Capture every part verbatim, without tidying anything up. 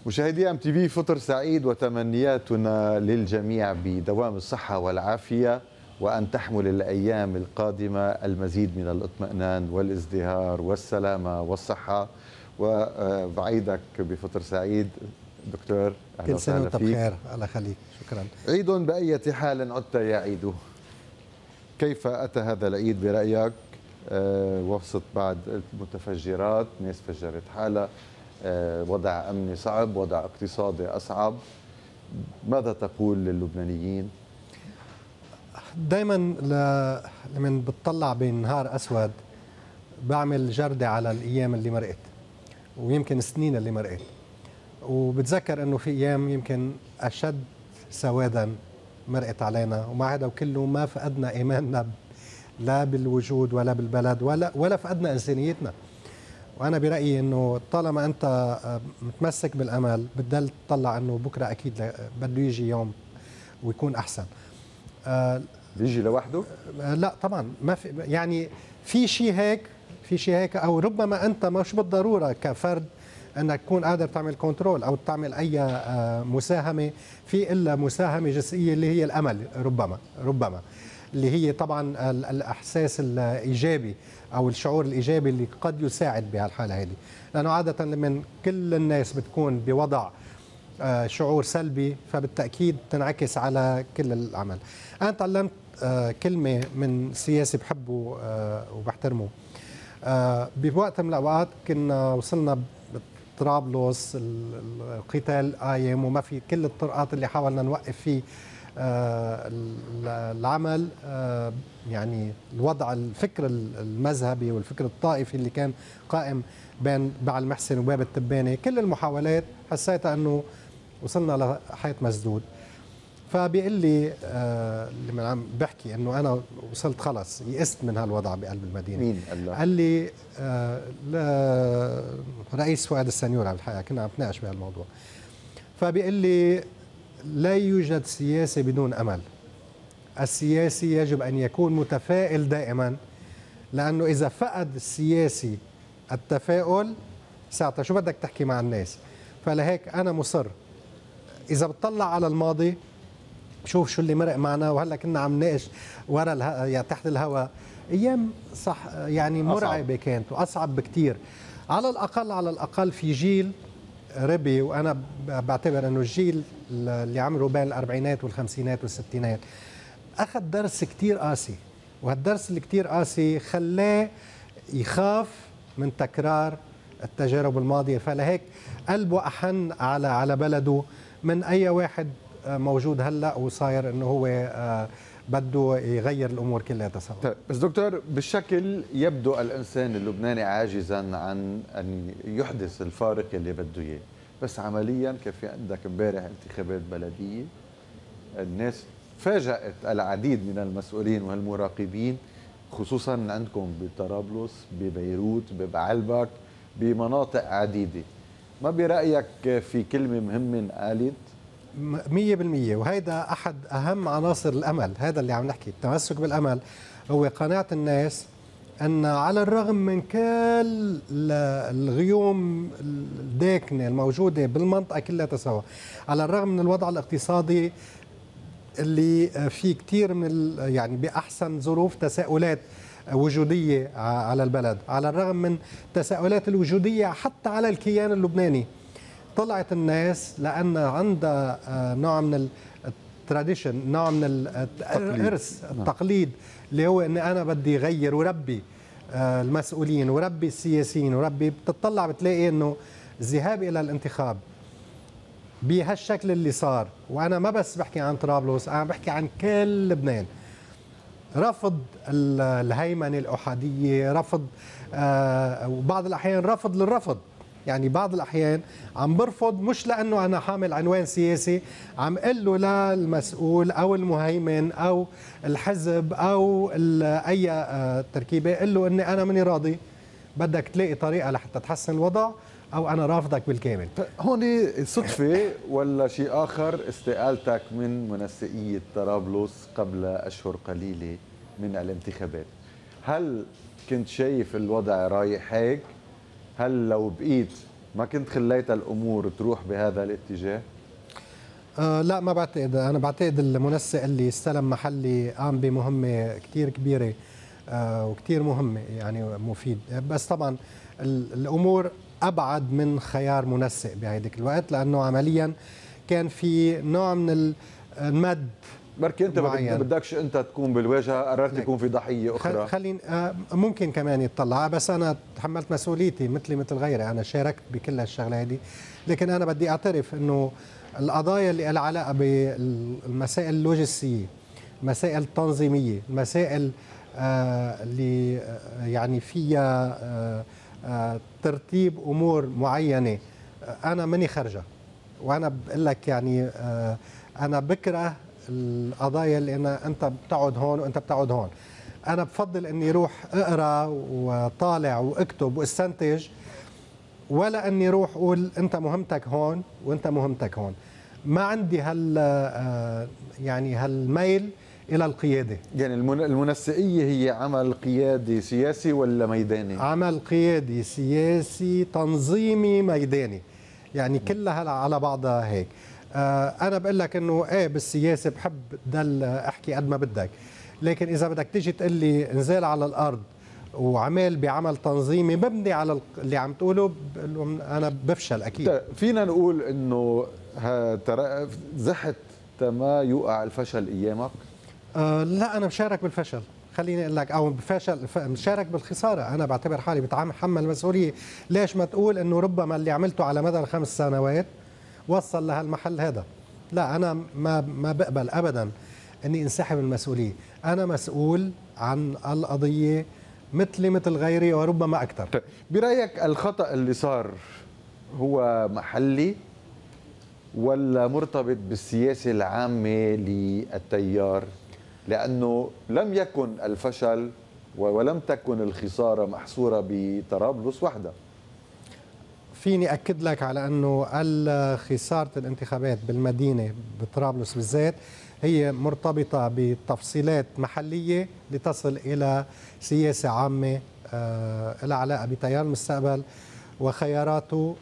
مشاهدي ام تي في فطر سعيد، وتمنياتنا للجميع بدوام الصحة والعافية، وأن تحمل الأيام القادمة المزيد من الاطمئنان والازدهار والسلامة والصحة. وبعيدك بفطر سعيد دكتور، أهلا كل سنة وسهلا وانت فيك. بخير، الله يخليك، شكرا. عيد بأية حال عدت يا عيد. كيف أتى هذا العيد برأيك أه وسط بعد المتفجرات؟ ناس فجرت حالها، أه وضع أمني صعب، وضع اقتصادي أصعب. ماذا تقول للبنانيين؟ دائما لمن بتطلع بنهار أسود بعمل جردة على الأيام اللي مرقت، ويمكن السنين اللي مرقت، وبتذكر أنه في أيام يمكن أشد سوادا مرقت علينا، ومع هذا وكله ما فقدنا إيماننا لا بالوجود ولا بالبلد ولا ولا فقدنا إنسانيتنا. وأنا برأيي أنه طالما أنت متمسك بالأمل بتضل تطلع أنه بكرة أكيد بده يجي يوم ويكون أحسن. آه بيجي لوحده؟ آه لا طبعا، ما في، يعني في شيء هيك في شيء هيك او ربما انت مش بالضروره كفرد انك تكون قادر تعمل كنترول او تعمل اي آه مساهمه في الا مساهمه جزئيه اللي هي الامل، ربما ربما اللي هي طبعا الاحساس الايجابي او الشعور الايجابي اللي قد يساعد بهالحاله هذه، لانه عاده لما كل الناس بتكون بوضع آه شعور سلبي فبالتاكيد تنعكس على كل العمل. انا تعلمت آه كلمة من سياسي بحبه آه وبحترمه. آه بوقت من الأوقات كنا وصلنا بطرابلس القتال قايم وما في كل الطرقات اللي حاولنا نوقف فيه آه العمل، آه يعني الوضع الفكر المذهبي والفكر الطائفي اللي كان قائم بين بعل محسن وباب التباني، كل المحاولات حسيتها أنه وصلنا لحيط مسدود. فبيقول لي آه لما عم بحكي انه انا وصلت خلص يئست من هالوضع بقلب المدينه. مين قال له؟ قال لي آه رئيس فؤاد السنيور، على الحقيقه كنا عم نتناقش بهالموضوع. فبيقول لي لا يوجد سياسه بدون امل. السياسي يجب ان يكون متفائل دائما، لانه اذا فقد السياسي التفاؤل ساعتها شو بدك تحكي مع الناس. فلهيك انا مصر اذا بتطلع على الماضي شوف شو اللي مرق معنا، وهلا كنا عم نناقش ورا الها... يعني تحت الهواء ايام صح يعني مرعبه كانت واصعب بكثير. على الاقل على الاقل في جيل ربي، وانا بعتبر انه الجيل اللي عمره بين الاربعينات والخمسينات والستينات اخذ درس كثير قاسي، وهالدرس اللي كثير قاسي خلاه يخاف من تكرار التجارب الماضيه، فلهيك قلبه احن على على بلده من اي واحد موجود هلا وصاير انه هو بده يغير الامور كلها سوا. طيب بس دكتور، بالشكل يبدو الانسان اللبناني عاجزا عن ان يحدث الفارق اللي بده اياه، بس عمليا كان في عندك امبارح انتخابات بلديه، الناس فاجأت العديد من المسؤولين والمراقبين، خصوصا عندكم بطرابلس، ببيروت، ببعلبك، بمناطق عديده. ما برأيك في كلمه مهمه قالت؟ مية بالمية، وهيدا أحد أهم عناصر الأمل. هذا اللي عم نحكي، التمسك بالأمل هو قناعة الناس أن على الرغم من كل الغيوم الداكنة الموجودة بالمنطقة كلها سوا، على الرغم من الوضع الاقتصادي اللي فيه كتير من يعني بأحسن ظروف تساؤلات وجودية على البلد، على الرغم من تساؤلات الوجودية حتى على الكيان اللبناني، طلعت الناس لأن عندها نوع من التراديشن، نوع من الإرث، التقليد، اللي هو أني أنا بدي غير وربي المسؤولين وربي السياسيين وربي. بتطلع بتلاقي أنه الذهاب إلى الانتخاب بهالشكل اللي صار، وأنا ما بس بحكي عن طرابلس، أنا بحكي عن كل لبنان، رفض الهيمنة الأحادية، رفض آه وبعض الأحيان رفض للرفض. يعني بعض الأحيان عم برفض مش لأنه أنا حامل عنوان سياسي، عم قل له للمسؤول أو المهيمن أو الحزب أو أي تركيبة، قل له أني أنا ماني راضي، بدك تلاقي طريقة لحتى تحسن الوضع أو أنا رافضك بالكامل. هون صدفة ولا شيء آخر استقالتك من منسقية طرابلس قبل أشهر قليلة من الانتخابات؟ هل كنت شايف الوضع رايح هيك؟ هل لو بقيت ما كنت خليت الأمور تروح بهذا الاتجاه؟ أه لا ما بعتقد. أنا بعتقد المنسق اللي استلم محلي قام بمهمة كتير كبيرة أه وكتير مهمة، يعني مفيد. بس طبعا الأمور أبعد من خيار منسق بهيديك الوقت، لأنه عمليا كان في نوع من المد. بركي انت معين. بدكش انت تكون بالواجهه، قررت يكون في ضحيه اخرى. خليني ممكن كمان يتطلع، بس انا تحملت مسؤوليتي مثلي مثل غيري، انا شاركت بكل هالشغله هذه. لكن انا بدي اعترف انه القضايا اللي لها علاقه بالمسائل اللوجستيه، المسائل التنظيميه، المسائل اللي يعني فيها ترتيب امور معينه، انا ماني خرجه. وانا بقول لك يعني انا بكره القضايا اللي أنا أنت بتقعد هون وأنت بتقعد هون. أنا بفضل إني روح أقرأ وطالع وأكتب واستنتج، ولا إني روح أقول أنت مهمتك هون وأنت مهمتك هون. ما عندي هال يعني هالميل إلى القيادة. يعني المنسقية هي عمل قيادي سياسي ولا ميداني؟ عمل قيادي سياسي تنظيمي ميداني، يعني كلها على بعضها هيك. أنا بقول لك إنه إيه بالسياسة بحب دل أحكي قد ما بدك، لكن إذا بدك تيجي تقول لي انزل على الأرض وعمل بعمل تنظيمي مبني على اللي عم تقوله، أنا بفشل أكيد. فينا نقول إنه زحت ما يوقع الفشل أيامك؟ أه لا أنا مشارك بالفشل، خليني أقول لك، أو بفشل مشارك بالخسارة. أنا بعتبر حالي بتحمل مسؤولية. ليش ما تقول إنه ربما اللي عملته على مدى الخمس سنوات وصل لهالمحل هذا؟ لا أنا ما ما بقبل أبدا أني انسحب المسؤولية. أنا مسؤول عن القضية مثلي مثل غيري وربما أكثر. برأيك الخطأ اللي صار هو محلي ولا مرتبط بالسياسة العامة للتيار؟ لأنه لم يكن الفشل ولم تكن الخسارة محصورة بطرابلس وحدها. فيني أكد لك على أنه خسارة الانتخابات بالمدينة بطرابلس بالذات هي مرتبطة بتفصيلات محلية لتصل إلى سياسة عامة لها علاقة بتيار المستقبل وخياراته.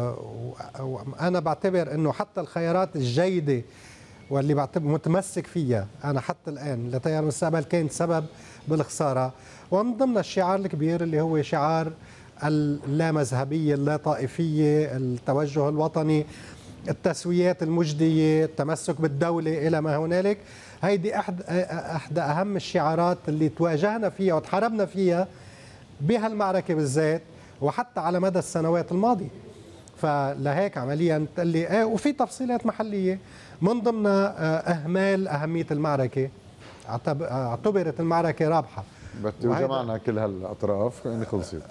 أنا بعتبر أنه حتى الخيارات الجيدة واللي بعتبر متمسك فيها أنا حتى الآن لتيار المستقبل كانت سبب بالخسارة. ومن ضمن الشعار الكبير اللي هو شعار اللامذهبية، اللا طائفية، التوجه الوطني، التسويات المجدية، التمسك بالدولة إلى ما هنالك. هيدي أحد أحد أهم الشعارات اللي تواجهنا فيها وتحاربنا فيها بهالمعركة بالذات، وحتى على مدى السنوات الماضية. فلهيك عمليا تقول لي ايه، وفي تفصيلات محلية من ضمنها إهمال أهمية المعركة. اعتبرت المعركة رابحة وجمعنا كل هالاطراف يعني خلصت.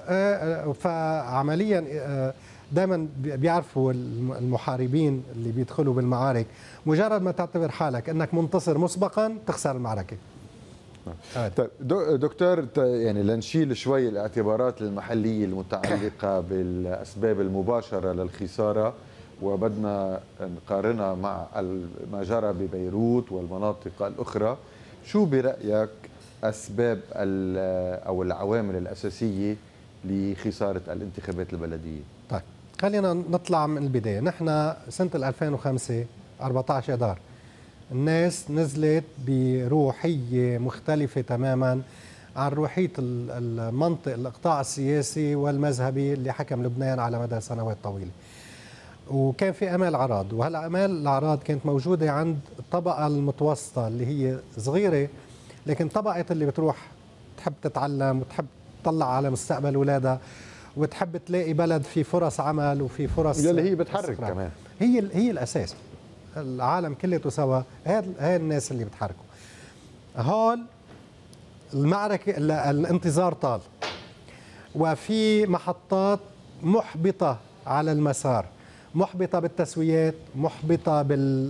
فعمليا دائما بيعرفوا المحاربين اللي بيدخلوا بالمعارك مجرد ما تعتبر حالك انك منتصر مسبقا تخسر المعركه. طيب دكتور، يعني لنشيل شوي الاعتبارات المحليه المتعلقه بالاسباب المباشره للخساره وبدنا نقارنها مع ما جرى ببيروت والمناطق الاخرى، شو برايك أسباب أو العوامل الأساسية لخسارة الانتخابات البلدية؟ طيب خلينا نطلع من البداية. نحن سنة ألفين وخمسة أربعة عشر أذار الناس نزلت بروحية مختلفة تماما عن روحية المنطق الإقطاع السياسي والمذهبي اللي حكم لبنان على مدى سنوات طويلة. وكان في أمال عراض، وهالأمال الأعراض كانت موجودة عند الطبقة المتوسطة اللي هي صغيرة، لكن طبقة اللي بتروح تحب تتعلم وتحب تطلع على مستقبل أولادها وتحب تلاقي بلد في فرص عمل وفي فرص اللي هي بتحرك استقرار. كمان هي هي الأساس. العالم كله سوا، هاي الناس اللي بتحركوا. هول المعركة الانتظار طال، وفي محطات محبطة على المسار، محبطة بالتسويات، محبطة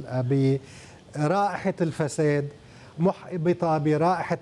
برائحة الفساد، محبطة برائحة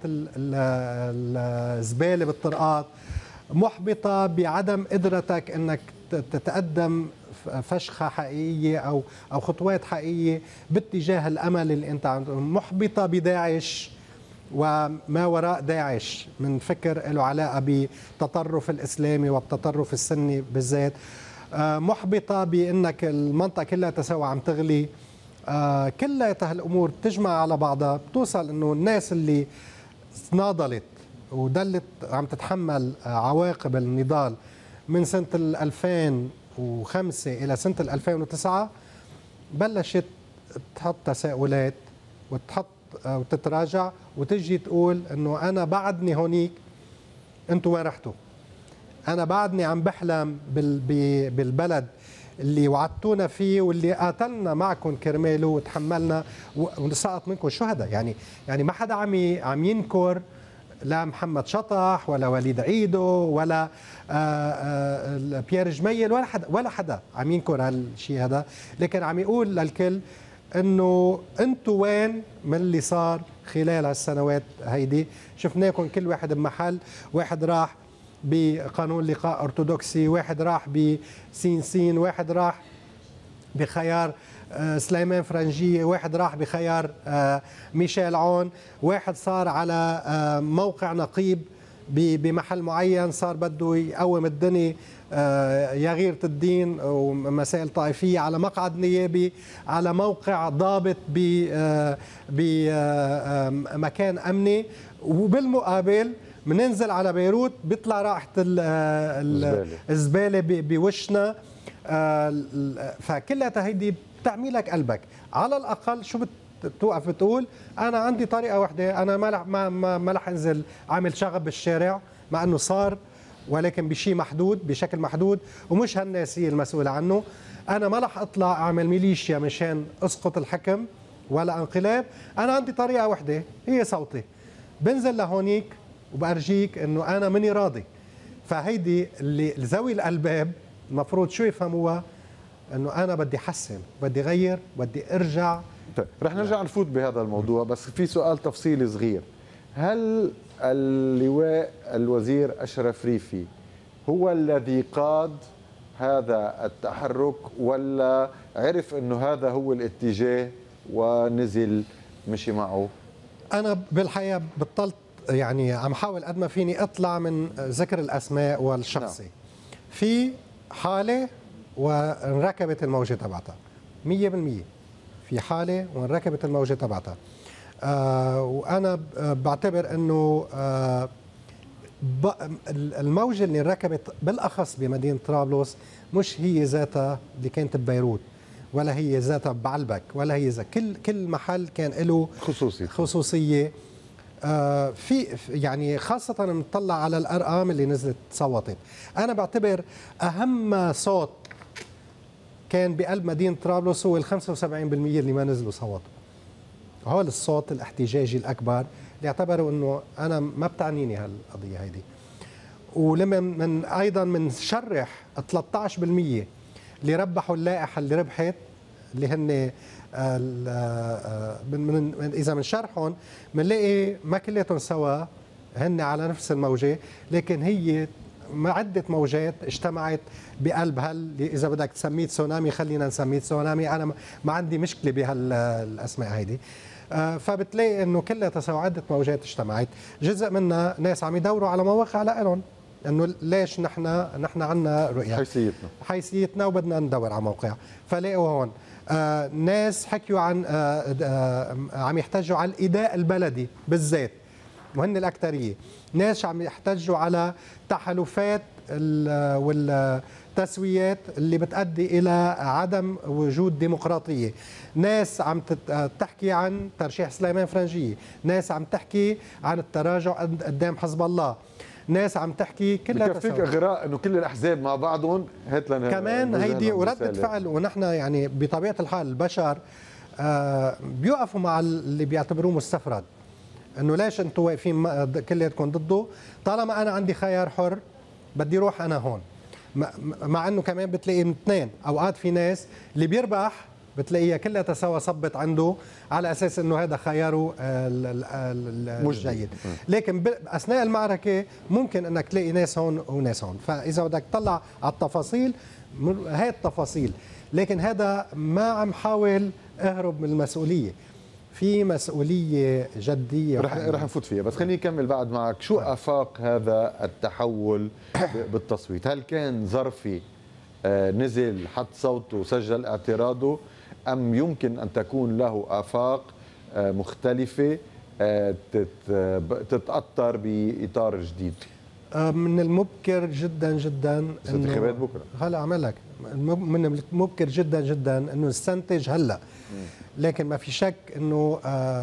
الزبالة بالطرقات، محبطة بعدم قدرتك أنك تتقدم فشخة حقيقية أو أو خطوات حقيقية باتجاه الأمل اللي أنت عنده، محبطة بداعش وما وراء داعش من فكر له علاقة بالتطرف الإسلامي والتطرف السني بالذات، محبطة بأنك المنطقة كلها تساوى عم تغلي. كلها هالأمور تجمع على بعضها بتوصل أنه الناس اللي ناضلت ودلت عم تتحمل عواقب النضال من سنة ألفين وخمسة إلى سنة ألفين وتسعة بلشت تحط تساؤلات وتحط وتتراجع وتجي تقول انه انا بعدني هونيك، انتوا وين رحتوا؟ انا بعدني عم بحلم بالبلد اللي وعدتونا فيه واللي قاتلنا معكم كرماله وتحملنا وسقط منكم شهداء. يعني يعني ما حدا عم عم ينكر لا محمد شطح ولا وليد عيدو ولا آآ آآ بيير جميل ولا حدا ولا حدا عم ينكر هالشيء هذا، لكن عم يقول للكل انه انتوا وين من اللي صار خلال هالسنوات هيدي. شفناكم كل واحد بمحل، واحد راح بقانون لقاء ارثوذكسي، واحد راح بسين سين، واحد راح بخيار سليمان فرنجية، واحد راح بخيار ميشيل عون، واحد صار على موقع نقيب بمحل معين صار بده يقوم الدنيا يا غيرة الدين ومسائل طائفية، على مقعد نيابي، على موقع ضابط بمكان أمني، وبالمقابل مننزل على بيروت بيطلع رائحة الزبالة بوشنا. فكلها هيدي بتعمي لك قلبك. على الأقل شو بتوقف بتقول أنا عندي طريقة واحدة، أنا ما ما ما رح أنزل عامل شغب بالشارع مع أنه صار، ولكن بشيء محدود بشكل محدود ومش هالناس هي المسؤولة عنه. أنا ما رح أطلع أعمل ميليشيا مشان أسقط الحكم ولا انقلاب. أنا عندي طريقة واحدة هي صوتي، بنزل لهونيك وبأرجيك أنه أنا مني راضي. فهيدي اللي ذوي الألباب المفروض شو يفهموها، أنه أنا بدي أحسن، بدي أغير، بدي أرجع. طيب رح نرجع نفوت بهذا الموضوع، بس في سؤال تفصيلي صغير. هل اللواء الوزير أشرف ريفي هو الذي قاد هذا التحرك، ولا عرف أنه هذا هو الاتجاه ونزل مشي معه؟ أنا بالحقيقة بطلت يعني عم حاول قد ما فيني أطلع من ذكر الأسماء والشخصي. نعم. في حالة وانركبت الموجة تبعتها مية بالمية، في حالة وانركبت الموجة تبعتها. آه وأنا بعتبر أنه آه الموجة اللي انركبت بالأخص بمدينة طرابلس مش هي ذاتها اللي كانت ببيروت، ولا هي ذاتها بعلبك، ولا هي ذات كل كل محل كان له خصوصية خصوصية. آه في يعني خاصة نطلع على الأرقام اللي نزلت صوتت. أنا بعتبر أهم صوت كان بقلب مدينة طرابلس هو ال خمسة وسبعين بالمئة اللي ما نزلوا صوتوا. هول الصوت الاحتجاجي الأكبر اللي اعتبروا أنه أنا ما بتعنيني هالقضية هيدي. ولما من أيضا من شرح ثلاثة عشر بالمئة اللي ربحوا اللائحة اللي ربحت، اللي هن من, من إذا من شرحهم بنلاقي ما كلياتهم سوا هن على نفس الموجة، لكن هي عدة موجات اجتمعت بقلب هل إذا بدك تسميه تسونامي خلينا نسميه تسونامي، أنا ما عندي مشكلة بهالأسماء هيدي. فبتلاقي إنه كلها تساوي عدة موجات اجتمعت، جزء منها ناس عم يدوروا على مواقع لإلهم إنه ليش نحن نحن عنا رؤية حيثيتنا حيثيتنا وبدنا ندور على موقع. فلاقوا هون آه ناس حكيوا عن آه آه عم يحتجوا على الإداء البلدي بالذات وهن الأكثرية، ناس عم يحتجوا على تحالفات والتسويات اللي بتؤدي إلى عدم وجود ديمقراطية، ناس عم تحكي عن ترشيح سليمان فرنجية، ناس عم تحكي عن التراجع قدام حزب الله، ناس عم تحكي كلها بكفيك اغراء انه كل الاحزاب مع بعضهم هات لنا كمان هيدي وردة فعل. ونحن يعني بطبيعة الحال البشر آه بيوقفوا مع اللي بيعتبروه مستفرد، انه ليش انتم واقفين كلياتكم ضده طالما انا عندي خيار حر بدي روح انا هون. مع انه كمان بتلاقي من اثنين، اوقات في ناس اللي بيربح بتلاقيها كلها تساوى صبت عنده على اساس انه هذا خياره الجيد، لكن اثناء المعركه ممكن انك تلاقي ناس هون وناس هون. فاذا بدك تطلع على التفاصيل هاي التفاصيل، لكن هذا ما عم حاول اهرب من المسؤوليه، في مسؤوليه جديه رح رح نفوت فيها. بس خليني اكمل بعد معك. شو افاق هذا التحول بالتصويت؟ هل كان ظرفي نزل حط صوته وسجل اعتراضه، أم يمكن أن تكون له آفاق مختلفة تتأطر بإطار جديد؟ من المبكر جدا جدا انتخابات بكره هلا عملك من المبكر جدا جدا انه نستنتج هلا، لكن ما في شك انه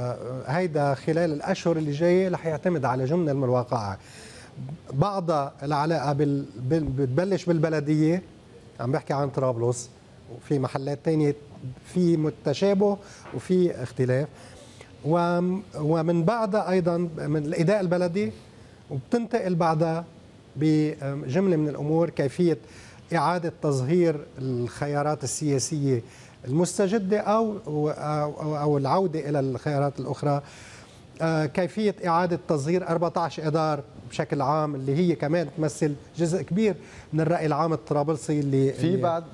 هيدا خلال الاشهر اللي جايه رح يعتمد على جمله من الواقع. بعضها العلاقه بال... بتبلش بالبلديه، عم بحكي عن طرابلس، وفي محلات ثانيه في متشابه وفي اختلاف، و... ومن بعدها ايضا من الاداء البلدي، وبتنتقل بعدها بجمله من الامور كيفيه اعاده تظهير الخيارات السياسيه المستجده او او, أو العوده الى الخيارات الاخرى، كيفيه اعاده تظهير أربعة عشر اذار بشكل عام اللي هي كمان تمثل جزء كبير من الراي العام الطرابلسي اللي في بعد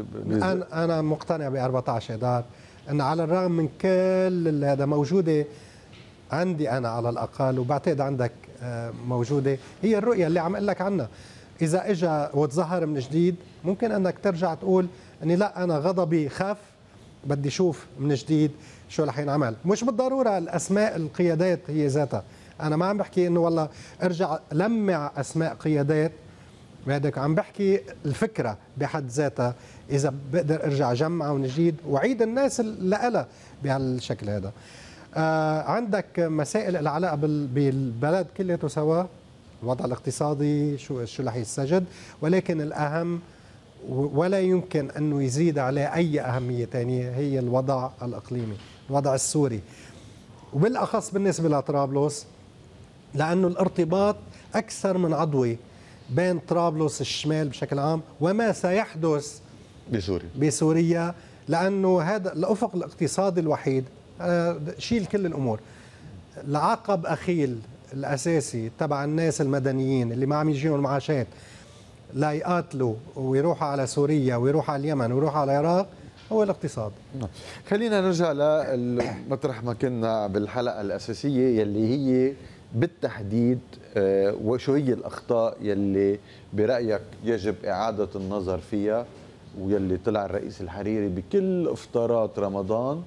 انا انا مقتنع ب أربعة عشر اذار، ان على الرغم من كل هذا موجوده عندي انا على الاقل، وبعتقد عندك موجوده، هي الرؤيه اللي عم اقول لك عنها. اذا اجى وتظهر من جديد ممكن انك ترجع تقول اني لا انا غضبي خف، بدي اشوف من جديد شو رح ينعمل. مش بالضروره الاسماء القيادات هي ذاتها، انا ما عم بحكي انه والله ارجع لمع اسماء قيادات، بعدك عم بحكي الفكره بحد ذاتها، اذا بقدر ارجع جمعها من جديد واعيد الناس لها بهالشكل هذا. آه عندك مسائل العلاقه بالبلد كلياته سوا، الوضع الاقتصادي شو شو رح يستجد، ولكن الاهم ولا يمكن انه يزيد عليه اي اهميه ثانيه هي الوضع الاقليمي، الوضع السوري، وبالاخص بالنسبه لطرابلس، لانه الارتباط اكثر من عضوي بين طرابلس الشمال بشكل عام وما سيحدث بسوريا بسوريا، لانه هذا الافق الاقتصادي الوحيد. شيل كل الامور، العقب اخيل الاساسي تبع الناس المدنيين اللي ما عم يجيهم المعاشات لا يقاتلوا ويروحوا على سوريا ويروحوا على اليمن ويروحوا على العراق هو الاقتصاد. خلينا نرجع لمطرح ما كنا بالحلقه الاساسيه يلي هي بالتحديد وشو هي الاخطاء يلي برايك يجب اعاده النظر فيها، ويلي طلع الرئيس الحريري بكل افطارات رمضان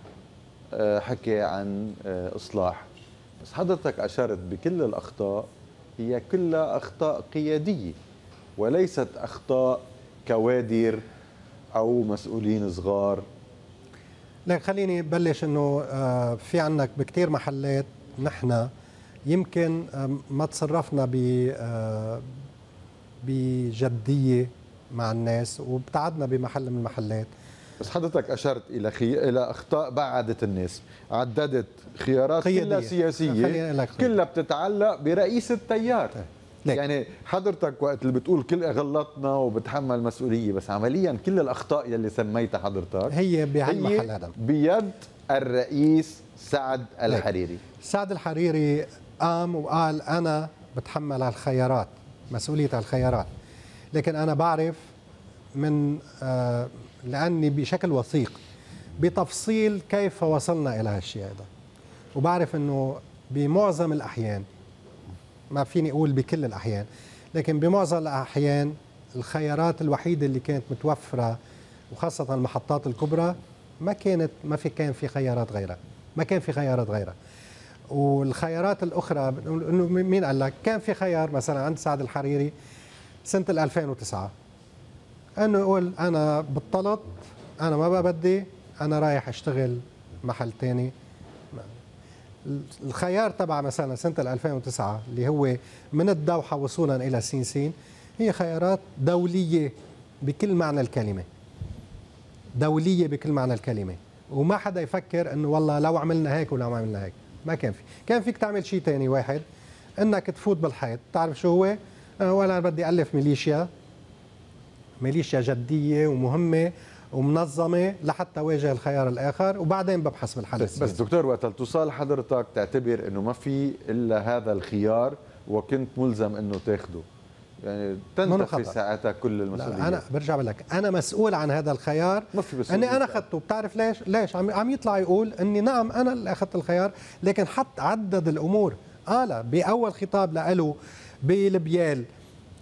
حكي عن إصلاح، بس حضرتك أشرت بكل الأخطاء هي كلها أخطاء قيادية وليست أخطاء كوادر أو مسؤولين صغار. لا خليني بلش إنه في عندك بكتير محلات نحن يمكن ما تصرفنا بجدية مع الناس وابتعدنا بمحل من المحلات، بس حضرتك أشرت إلى خي... إلى أخطاء بعدت الناس، عددت خيارات كلها سياسية كلها بتتعلق برئيس التيار. لك. يعني حضرتك وقت اللي بتقول كل غلطنا وبتحمل مسؤولية، بس عمليا كل الأخطاء يلي سميتها حضرتك هي بهالمحل هذا بيد الرئيس سعد الحريري. سعد الحريري قام وقال أنا بتحمل الخيارات، مسؤولية الخيارات، لكن أنا بعرف من آه لأني بشكل وثيق بتفصيل كيف وصلنا إلى هالشيء هذا، وبعرف أنه بمعظم الأحيان، ما فيني أقول بكل الأحيان، لكن بمعظم الأحيان الخيارات الوحيدة اللي كانت متوفرة وخاصة المحطات الكبرى ما كانت ما في كان في خيارات غيرها، ما كان في خيارات غيرها. والخيارات الأخرى إنه مين قال لك؟ كان في خيار مثلا عند سعد الحريري سنة ألفين وتسعة انه يقول انا بطلت، انا ما بدي، انا رايح اشتغل محل ثاني. الخيار تبع مثلا سنه ألفين وتسعة اللي هو من الدوحه وصولا الى سينسين هي خيارات دوليه بكل معنى الكلمه، دوليه بكل معنى الكلمه، وما حدا يفكر انه والله لو عملنا هيك ولا ما عملنا هيك، ما كان في، كان فيك تعمل شيء ثاني واحد، انك تفوت بالحيط. بتعرف شو هو؟ ولا بدي الف ميليشيا، ميليشيا جدية ومهمة ومنظمة لحتى واجه الخيار الآخر وبعدين ببحث بالحل بس, بس دكتور وقت توصل حضرتك تعتبر أنه ما في إلا هذا الخيار وكنت ملزم أنه تاخده، يعني تنتفي ساعتها كل المسؤولية. أنا برجع بقول لك أنا مسؤول عن هذا الخيار، أني أنا أخذته. بتعرف ليش؟ ليش عم عم يطلع يقول أني نعم أنا اللي أخذت الخيار، لكن حط عدد الأمور. قال بأول خطاب له بالبيال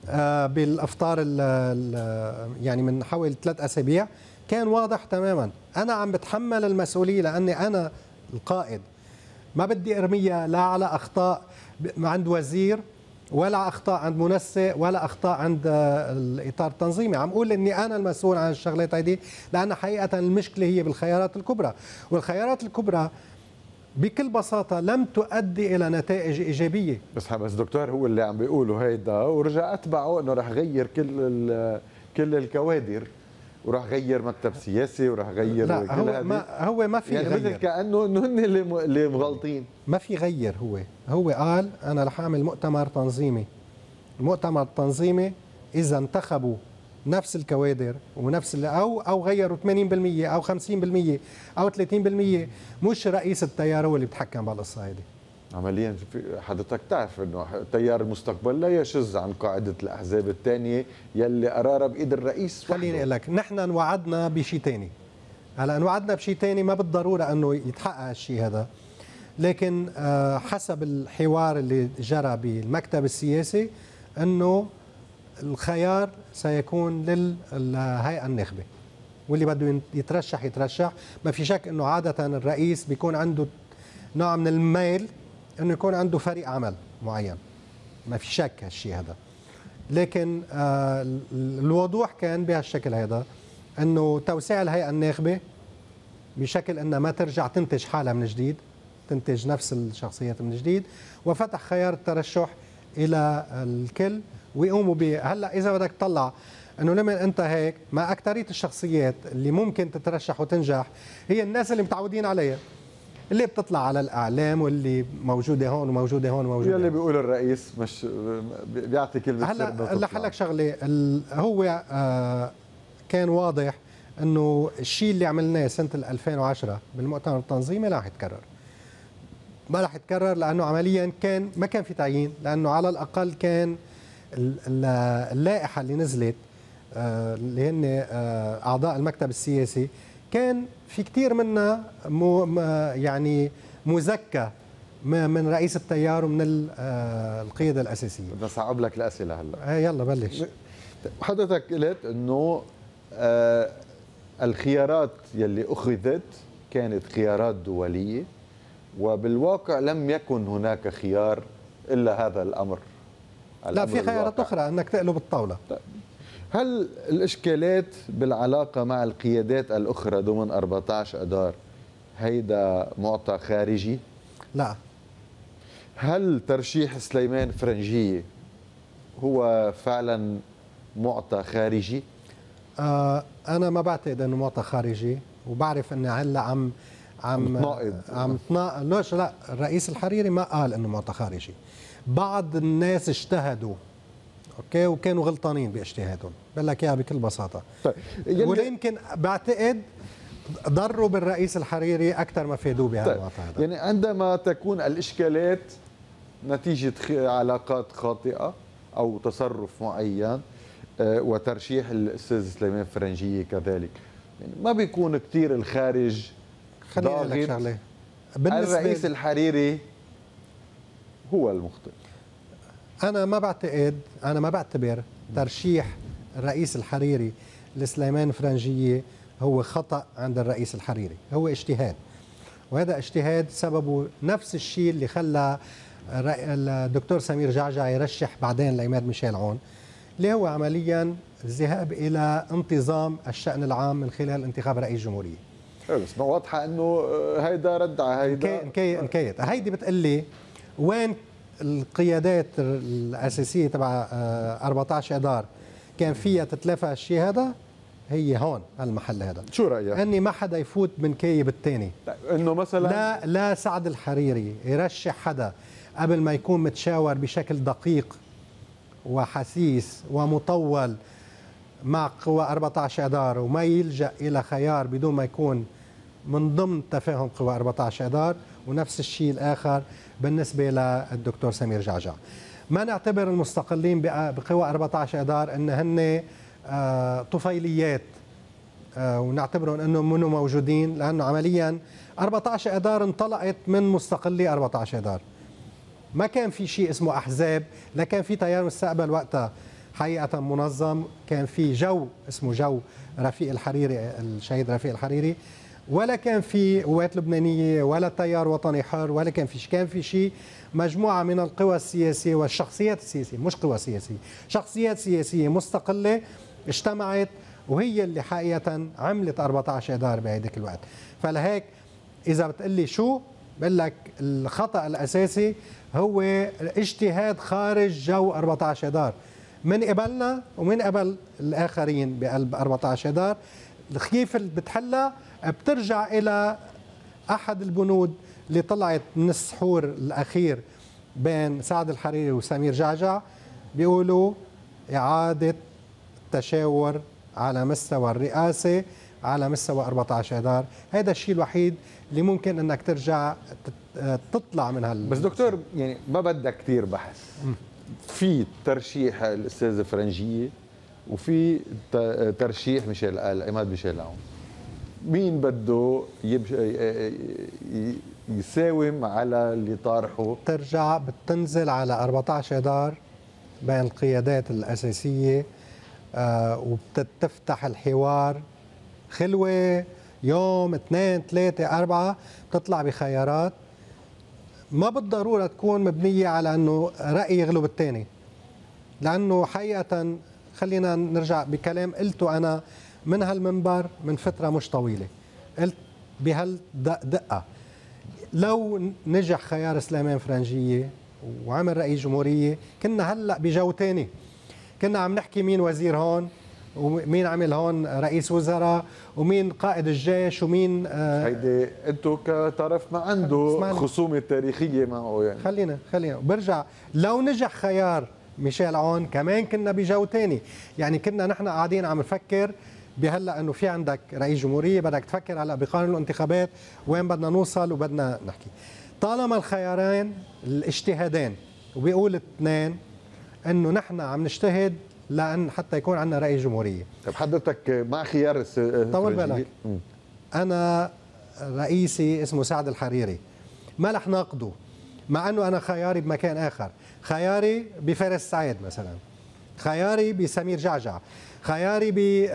آه بالافطار ال ال يعني من حوالي ثلاث اسابيع كان واضح تماما. انا عم بتحمل المسؤوليه لاني انا القائد، ما بدي ارميها لا على اخطاء عند وزير ولا اخطاء عند منسق ولا اخطاء عند الاطار التنظيمي. عم اقول اني انا المسؤول عن الشغلات هيدي، لان حقيقه المشكله هي بالخيارات الكبرى، والخيارات الكبرى بكل بساطه لم تؤدي الى نتائج ايجابيه. بس بس دكتور هو اللي عم بيقوله هيدا، ورجع اتبعه انه رح غير كل كل الكوادر، وراح غير مكتب سياسي وراح غير لا كل هو ما هو ما في يعني غير، مثل كانه انه هن اللي اللي مغلطين. ما في غير. هو هو قال انا رح اعمل مؤتمر تنظيمي. المؤتمر التنظيمي اذا انتخبوا نفس الكوادر ونفس او او غيروا ثمانين بالمئة او خمسين بالمئة او ثلاثين بالمئة، مش رئيس التيار هو اللي بيتحكم بهالقصه هيدي. عمليا حضرتك تعرف انه تيار المستقبل لا يشذ عن قاعده الاحزاب الثانيه يلي قرارها بايد الرئيس. خليني اقول لك، نحن انوعدنا بشيء ثاني. هلا انوعدنا بشيء ثاني ما بالضروره انه يتحقق الشيء هذا، لكن حسب الحوار اللي جرى بالمكتب السياسي انه الخيار سيكون للهيئه الناخبه، واللي بده يترشح يترشح. ما في شك انه عاده الرئيس بيكون عنده نوع من الميل انه يكون عنده فريق عمل معين، ما في شك هالشيء هذا. لكن آه الوضوح كان بهالشكل هذا، انه توسيع الهيئه الناخبه بشكل انها ما ترجع تنتج حالها من جديد، تنتج نفس الشخصيات من جديد، وفتح خيار الترشح الى الكل ويقوموا به. هلا اذا بدك تطلع انه لما انت هيك، ما اكثريه الشخصيات اللي ممكن تترشح وتنجح هي الناس اللي متعودين عليها، اللي بتطلع على الاعلام واللي موجوده هون وموجوده هون وموجوده. اللي بيقول الرئيس مش بيعطي كلمه سر. هلا رح لك شغله، هو آه كان واضح انه الشيء اللي عملناه سنه ألفين وعشرة بالمؤتمر التنظيمي لا رح يتكرر. ما رح يتكرر لانه عمليا كان ما كان في تعيين، لانه على الاقل كان اللائحه اللي نزلت اللي هن اعضاء المكتب السياسي كان في كثير منها مو يعني مزكى من رئيس التيار ومن القياده الاساسيه. بدي اصعب لك الاسئله هلا. يلا بلش. حضرتك قلت انه آه الخيارات يلي اخذت كانت خيارات دوليه، وبالواقع لم يكن هناك خيار الا هذا الامر. لا، في خيارات اخرى انك تقلب الطاوله. طيب. هل الاشكالات بالعلاقه مع القيادات الاخرى ضمن أربعة عشر اذار هيدا معطى خارجي؟ لا. هل ترشيح سليمان فرنجيه هو فعلا معطى خارجي؟ آه انا ما بعتقد انه معطى خارجي، وبعرف انه هلا عم عم تناقض عم تناقض. ليش لا؟ الرئيس الحريري ما قال انه معطى خارجي. بعض الناس اجتهدوا اوكي وكانوا غلطانين باجتهادهم، بقول لك اياها بكل بساطه. طيب. ويمكن بعتقد ضروا بالرئيس الحريري اكثر ما فادوه بهالمعطى هذا. يعني عندما تكون الاشكالات نتيجه علاقات خاطئه او تصرف معين وترشيح الاستاذ سليمان فرنجيه كذلك، يعني ما بيكون كثير الخارج ضاغط. شغله الرئيس الحريري هو المخطئ. انا ما بعتقد، انا ما بعتبر ترشيح الرئيس الحريري لسليمان فرنجيه هو خطأ عند الرئيس الحريري، هو اجتهاد، وهذا اجتهاد سببه نفس الشيء اللي خلى الدكتور سمير جعجع يرشح بعدين لعماد ميشيل عون، اللي هو عمليا الذهاب الى انتظام الشأن العام من خلال انتخاب رئيس جمهوريه. بس ما واضحه انه هيدا رد على هيدا. انكيت انكيت هيدي بتقلي وين القيادات الاساسيه تبع أربعة عشر اذار كان فيها تتلافى الشيء هذا؟ هي هون هالمحل هذا. شو رايك؟ اني ما حدا يفوت من كايب الثاني. انه مثلا لا لا سعد الحريري يرشح حدا قبل ما يكون متشاور بشكل دقيق وحسيس ومطول مع قوى أربعة عشر اذار، وما يلجأ الى خيار بدون ما يكون من ضمن تفاهم قوى أربعة عشر اذار. ونفس الشيء الاخر بالنسبه للدكتور سمير جعجع. ما نعتبر المستقلين بقوى أربعة عشر اذار ان هن آه طفيليات آه ونعتبرهم انهم منو موجودين، لانه عمليا أربعة عشر اذار انطلقت من مستقلي أربعة عشر اذار. ما كان في شيء اسمه احزاب، لا كان في تيار مستقبل وقتها حقيقة منظم، كان في جو اسمه جو رفيق الحريري، الشهيد رفيق الحريري، ولا كان في قوات لبنانية ولا تيار وطني حر ولا كان في كان في شيء مجموعة من القوى السياسية والشخصيات السياسية، مش قوى سياسية، شخصيات سياسية مستقلة اجتمعت وهي اللي حقيقة عملت أربعة عشر اذار بهيداك الوقت. فلهيك إذا بتقلي شو بقول لك الخطأ الأساسي هو اجتهاد خارج جو أربعة عشر اذار من قبلنا ومن قبل الآخرين بقلب أربعة عشر اذار. كيف بتحلها؟ بترجع إلى أحد البنود اللي طلعت من السحور الأخير بين سعد الحريري وسمير جعجع، بيقولوا إعادة تشاور على مستوى الرئاسة على مستوى أربعة عشر اذار. هذا الشيء الوحيد اللي ممكن انك ترجع تطلع من هال. بس دكتور يعني ما بدك كثير بحث. في ترشيح الاستاذه فرنجيه وفي ترشيح ميشيل عماد ميشيل عون. مين بده يساوم على اللي طارحه؟ ترجع بتنزل على أربعة عشر اذار بين القيادات الاساسيه، آه وبتفتح الحوار خلوه يوم اثنين ثلاثة أربعة، بتطلع بخيارات ما بالضرورة تكون مبنية على أنه رأي يغلب الثاني، لأنه حقيقة خلينا نرجع بكلام قلته أنا من هالمنبر من فترة مش طويلة، قلت بهالدقة لو نجح خيار سليمان فرنجية وعمل رئيس جمهورية كنا هلأ بجو تاني، كنا عم نحكي مين وزير هون ومين عمل هون رئيس وزراء ومين قائد الجيش ومين آه هيدي انتو كطرف ما عنده خصومه تاريخيه معه يعني. خلينا خلينا برجع لو نجح خيار ميشيل عون كمان كنا بجو تاني، يعني كنا نحن قاعدين عم نفكر بهلا انه في عندك رئيس جمهوريه بدك تفكر هلا بقانون الانتخابات وين بدنا نوصل وبدنا نحكي. طالما الخيارين الاجتهادين وبيقول اثنين انه نحن عم نجتهد لأن حتى يكون عندنا رئيس جمهورية. طيب حضرتك مع خيار طول بالك، أنا رئيسي اسمه سعد الحريري ما رح ناقضه، مع أنه أنا خياري بمكان آخر، خياري بفارس سعيد مثلا، خياري بسمير جعجع، خياري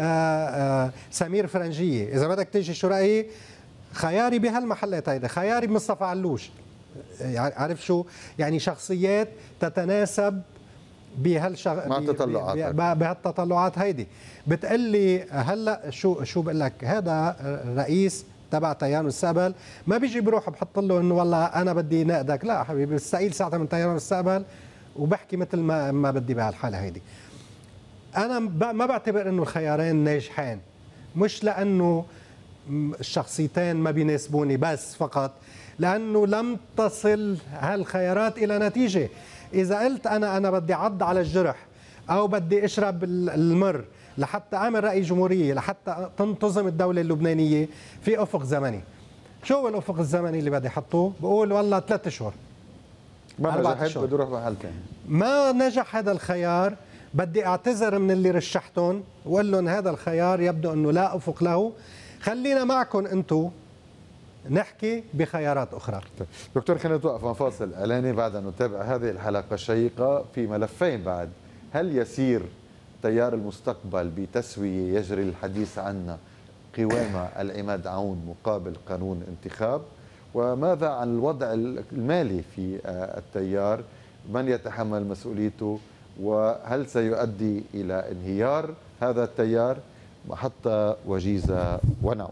بسمير فرنجية، إذا بدك تيجي شو رأيي خياري بهالمحلات هيدا، خياري بمصطفى علوش، عارف شو يعني شخصيات تتناسب بهالشغ مع التطلعات بهالتطلعات هيدي. بتقلي هلا شو شو بقول لك هذا رئيس تبع تيار المستقبل ما بيجي بروح بحط له انه والله انا بدي نقدك، لا حبيبي بستقيل ساعتها من تيار المستقبل وبحكي مثل ما ما بدي بهالحاله هيدي. انا ما بعتبر انه الخيارين ناجحين، مش لانه الشخصيتين ما بيناسبوني بس فقط، لانه لم تصل هالخيارات الى نتيجه. إذا قلت أنا أنا بدي عض على الجرح أو بدي أشرب المر لحتى أعمل رئيس جمهورية لحتى تنتظم الدولة اللبنانية في أفق زمني، شو هو الأفق الزمني اللي بدي أحطه؟ بقول والله ثلاث أشهر ما نجحت بدي أروح محل ثاني. ما نجح هذا الخيار بدي أعتذر من اللي رشحتهم وأقول لهم هذا الخيار يبدو أنه لا أفق له، خلينا معكم أنتم نحكي بخيارات أخرى. دكتور خلينا نتوقف مع فاصل إعلاني، بعد أن نتابع هذه الحلقة الشيقة في ملفين بعد. هل يسير تيار المستقبل بتسوية يجري الحديث عنها قوام العماد عون مقابل قانون انتخاب؟ وماذا عن الوضع المالي في التيار؟ من يتحمل مسؤوليته؟ وهل سيؤدي إلى انهيار هذا التيار؟ محطة وجيزة ونعود.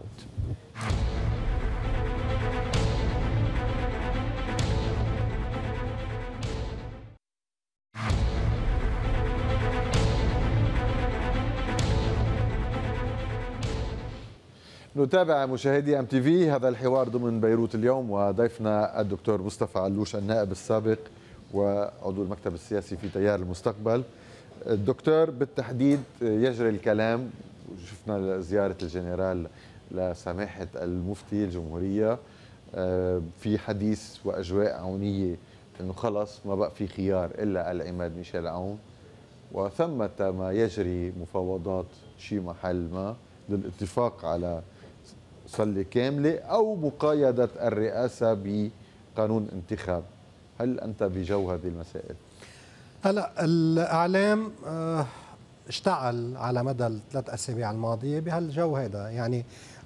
نتابع مشاهدي ام تي في هذا الحوار ضمن بيروت اليوم، وضيفنا الدكتور مصطفى علوش النائب السابق وعضو المكتب السياسي في تيار المستقبل. الدكتور بالتحديد يجري الكلام، شفنا زيارة الجنرال لسماحة المفتي الجمهورية، في حديث وأجواء عونية أنه خلص ما بقى في خيار إلا العماد ميشيل عون، وثمة ما يجري مفاوضات شي محل ما للاتفاق على صلة كاملة أو مقايدة الرئاسة بقانون انتخاب. هل أنت بجو هذه المسائل؟ هلا الإعلام آه اشتعل على مدى الثلاث أسابيع الماضية بهالجو هذا، يعني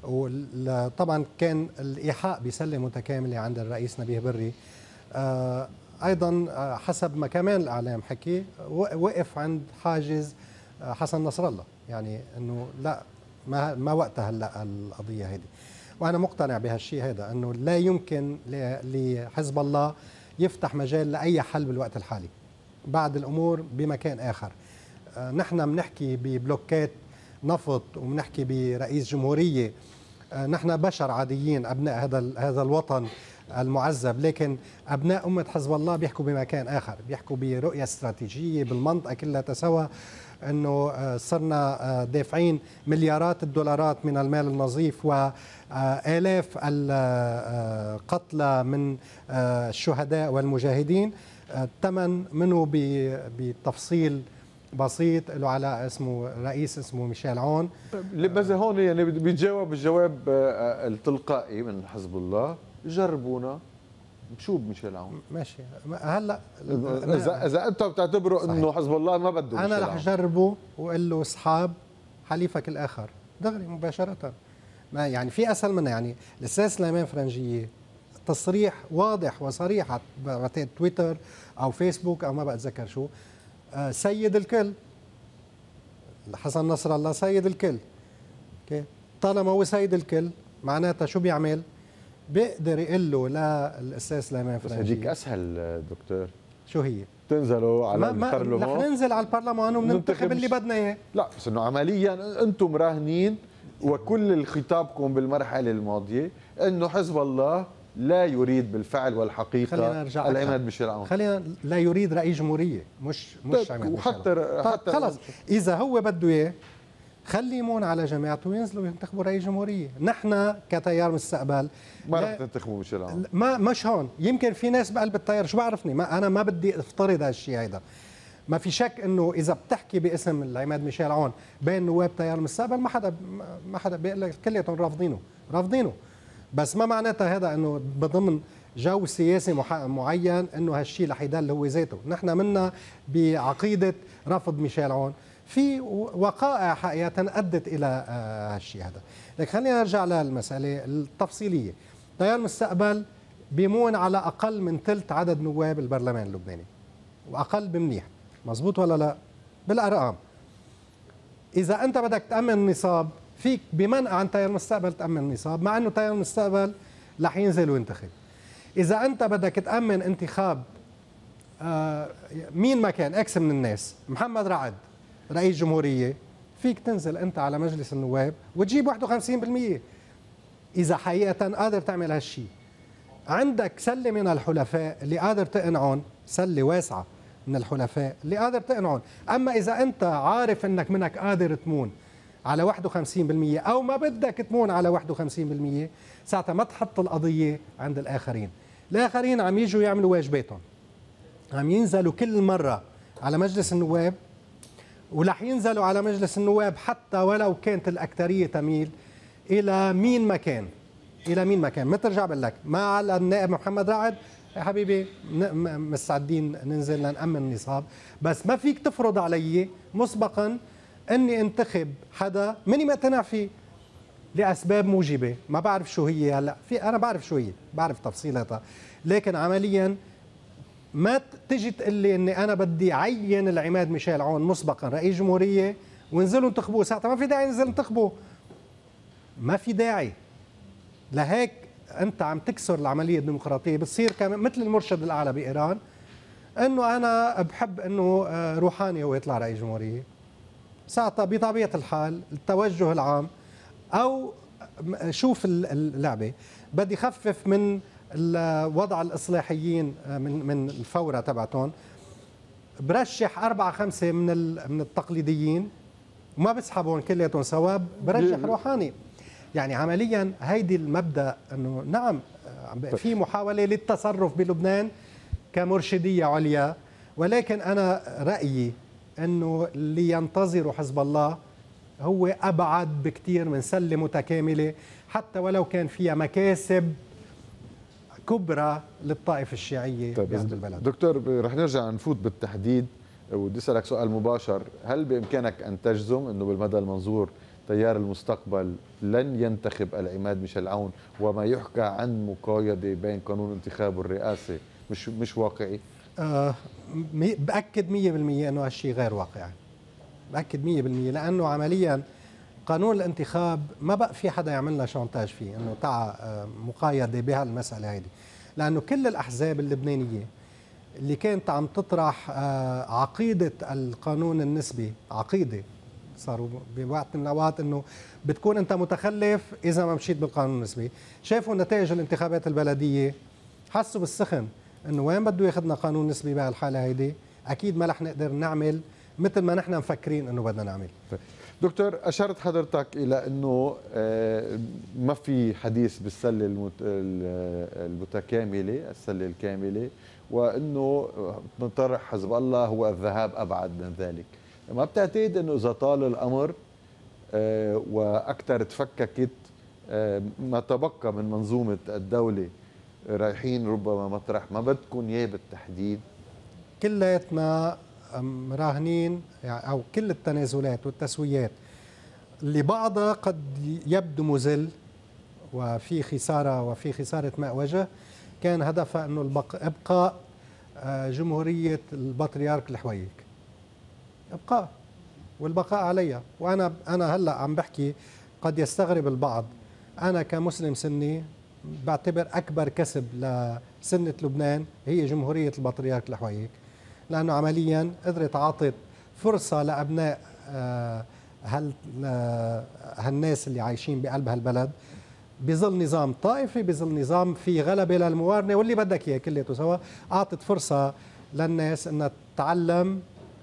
طبعا كان الإيحاء بسلة متكاملة عند الرئيس نبيه بري. آه أيضا حسب ما كمان الإعلام حكي وقف عند حاجز حسن نصر الله، يعني أنه لا ما ما وقتها هلا القضية هذه. وأنا مقتنع بهالشيء هذا، أنه لا يمكن لحزب الله يفتح مجال لأي حل بالوقت الحالي، بعد الأمور بمكان آخر. نحن بنحكي ببلوكات نفط وبنحكي برئيس جمهورية، نحن بشر عاديين أبناء هذا هذا الوطن المعذب، لكن أبناء أمة حزب الله بيحكوا بمكان آخر، بيحكوا برؤية استراتيجية بالمنطقة كلها تسوى، أنه صرنا دافعين مليارات الدولارات من المال النظيف وآلاف القتلى من الشهداء والمجاهدين، الثمن منه بتفصيل بسيط له على اسمه رئيس اسمه ميشيل عون. بس هون يعني بيتجاوب الجواب التلقائي من حزب الله، جربونا شو بميشيل عون. ماشي هلا اذا اذا انتم بتعتبروا انه حزب الله ما بده، انا رح جربه واقول له اصحاب حليفك الاخر دغري مباشره. ما يعني في اسهل منها؟ يعني الاستاذ سليمان فرنجيه تصريح واضح وصريح على تويتر او فيسبوك او ما بتذكر شو، سيد الكل حسن نصر الله سيد الكل. اوكي، طالما هو سيد الكل معناتها شو بيعمل؟ بيقدر يقول له للاستاذ سليمان فرنجي. بس هديك اسهل دكتور. شو هي؟ تنزلوا على البرلمان. رح ننزل على البرلمان وبننتخب اللي بدنا اياه. لا بس انه عمليا انتم مراهنين وكل خطابكم بالمرحله الماضيه انه حزب الله لا يريد بالفعل والحقيقه العماد ميشيل عون. خلينا لا يريد رئيس جمهوريه مش مش عماد ميشيل عون. حتى خلص اذا هو بده اياه خلي يمون على جماعته وينزلوا ينتخبوا رئيس جمهوريه. نحن كتيار مستقبل ما رح تنتخبوا ميشيل عون. ما مش هون، يمكن في ناس بقلب التيار شو بعرفني، ما انا ما بدي افترض هالشيء هيدا. ما في شك انه اذا بتحكي باسم العماد ميشيل عون بين نواب تيار المستقبل ما حدا ما حدا بيقول لك كلياتهم رافضينه رافضينه، بس ما معناتها هذا انه بضمن جو سياسي معين انه هالشيء رح يضل هو ذاته. نحن منا بعقيده رفض ميشيل عون، في وقائع حقيقه ادت الى هالشيء هذا. لكن خلينا نرجع للمساله التفصيليه. تيار المستقبل بيمون على اقل من ثلث عدد نواب البرلمان اللبناني، واقل بمنيح، مزبوط ولا لا؟ بالارقام. اذا انت بدك تامن النصاب فيك بمنع عن تيار المستقبل تامن النصاب، مع انه تيار المستقبل رح ينزل وينتخب. اذا انت بدك تامن انتخاب آه مين ما كان اكس من الناس، محمد رعد رئيس جمهوريه، فيك تنزل انت على مجلس النواب وتجيب واحد وخمسين بالمئة اذا حقيقه قادر تعمل هالشيء. عندك سله من الحلفاء اللي قادر تقنعهم، سله واسعه من الحلفاء اللي قادر تقنعهم. اما اذا انت عارف انك منك قادر تمون على واحد وخمسين بالمئة او ما بدك تمون على واحد وخمسين بالمئة، ساعتها ما تحط القضيه عند الاخرين. الاخرين عم يجوا يعملوا واجباتهم، عم ينزلوا كل مره على مجلس النواب، ورح ينزلوا على مجلس النواب حتى ولو كانت الاكثريه تميل الى مين ما كان، الى مين ما كان. ما ترجع بقول لك ما على النائب محمد رعد يا حبيبي مستعدين ننزل لنأمن النصاب، بس ما فيك تفرض علي مسبقا اني انتخب حدا مني ما اقتنع فيه لاسباب موجبه، ما بعرف شو هي هلا، في انا بعرف شو هي، بعرف تفصيلاتها، لكن عمليا ما تجي تقول لي اني انا بدي عين العماد ميشيل عون مسبقا رئيس جمهوريه وانزلوا انتخبوه، ساعتها ما في داعي ننزل انتخبوه. ما في داعي. لهيك انت عم تكسر العمليه الديمقراطيه، بتصير كمان مثل المرشد الاعلى بايران، انه انا بحب انه روحاني هو يطلع رئيس جمهوريه. ساعتها بطبيعه الحال التوجه العام او شوف اللعبه بدي خفف من وضع الاصلاحيين من من الفوره تبعتهم، برشح أربعة خمسة من من التقليديين وما بسحبهم كلياتهم ثواب، برجح روحاني. يعني عمليا هيدي المبدا انه نعم في محاوله للتصرف بلبنان كمرشديه عليا، ولكن انا رايي انه اللي ينتظره حزب الله هو ابعد بكثير من سله متكامله، حتى ولو كان فيها مكاسب كبرى للطائفه الشيعيه طيب بهذا البلد. دكتور رح نرجع نفوت بالتحديد وبدي اسالك سؤال مباشر، هل بامكانك ان تجزم انه بالمدى المنظور تيار المستقبل لن ينتخب العماد ميشيل عون، وما يحكى عن مقايضه بين قانون انتخاب الرئاسه مش مش واقعي؟ أه باكد مية بالمية انه هالشيء غير واقعي، باكد مية بالمية، لانه عمليا قانون الانتخاب ما بقى في حدا يعمل لنا شانتاج فيه انه تعا مقايضه بهالمساله هيدي، لانه كل الاحزاب اللبنانيه اللي كانت عم تطرح عقيده القانون النسبي، عقيده صاروا بوقت من الاوقات انه بتكون انت متخلف اذا ما مشيت بالقانون النسبي، شافوا نتائج الانتخابات البلديه حسوا بالسخن انه وين بده ياخذنا قانون نسبي بهالحاله هيدي، اكيد ما رح نقدر نعمل مثل ما نحن مفكرين انه بدنا نعمل. دكتور، اشرت حضرتك الى انه ما في حديث بالسله المتكامله، السله الكامله، وانه مطرح حزب الله هو الذهاب ابعد من ذلك. ما بتعتقد انه اذا طال الامر واكثر تفككت ما تبقى من منظومه الدوله رايحين ربما مطرح ما بدكم اياه بالتحديد؟ كلياتنا مراهنين يعني، او كل التنازلات والتسويات اللي بعضها قد يبدو مذل وفي خساره وفي خساره ماء وجه، كان هدفها انه ابقاء جمهوريه البطريرك الحويك، ابقاء والبقاء عليها. وانا انا هلا عم بحكي، قد يستغرب البعض، انا كمسلم سني بعتبر اكبر كسب لسنه لبنان هي جمهوريه البطريرك الحويك، لانه عمليا قدرت عاطت فرصه لابناء هال هالناس اللي عايشين بقلب هالبلد بظل نظام طائفي، بظل نظام في غلبه للموارنه واللي بدك اياه كلياته سوا، اعطت فرصه للناس انها تتعلم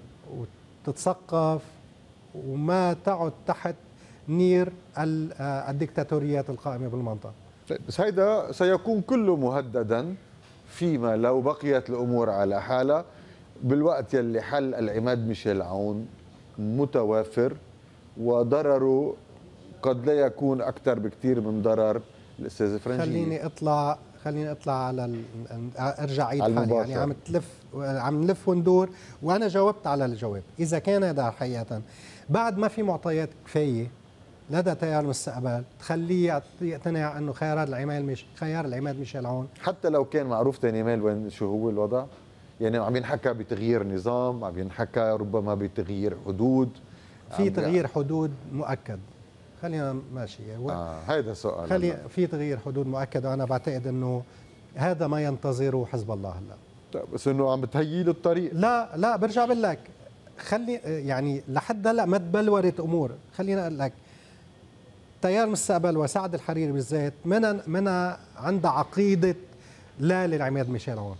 وتتثقف وما تعد تحت نير الدكتاتوريات القائمه بالمنطقه. بس هيدا سيكون كله مهددا فيما لو بقيت الامور على حالها، بالوقت يلي حل العماد ميشيل عون متوافر وضرره قد لا يكون اكثر بكثير من ضرر الاستاذ فرنجي. خليني اطلع خليني اطلع على ال... ارجع عيد حالي، يعني عم تلف عم نلف وندور، وانا جاوبت على الجواب. اذا كان هذا حقيقه بعد ما في معطيات كفايه لدى تيار المستقبل تخليه يقتنع انه خيار العماد مش خيار العماد ميشيل عون، حتى لو كان معروف تاني مال وين شو هو الوضع، يعني عم ينحكى بتغيير نظام، عم ينحكى ربما بتغيير حدود، في تغيير حدود مؤكد. خلينا ماشي اه هيدا سؤال. خلي في تغيير حدود مؤكد، وانا بعتقد انه هذا ما ينتظره حزب الله هلا. طيب بس انه عم بتهيئ له الطريق. لا لا برجع بقول لك، خلي يعني لحد هلا ما تبلورت امور. خلينا اقول لك تيار المستقبل وسعد الحريري بالذات من من عنده عقيده لا للعماد ميشيل عون،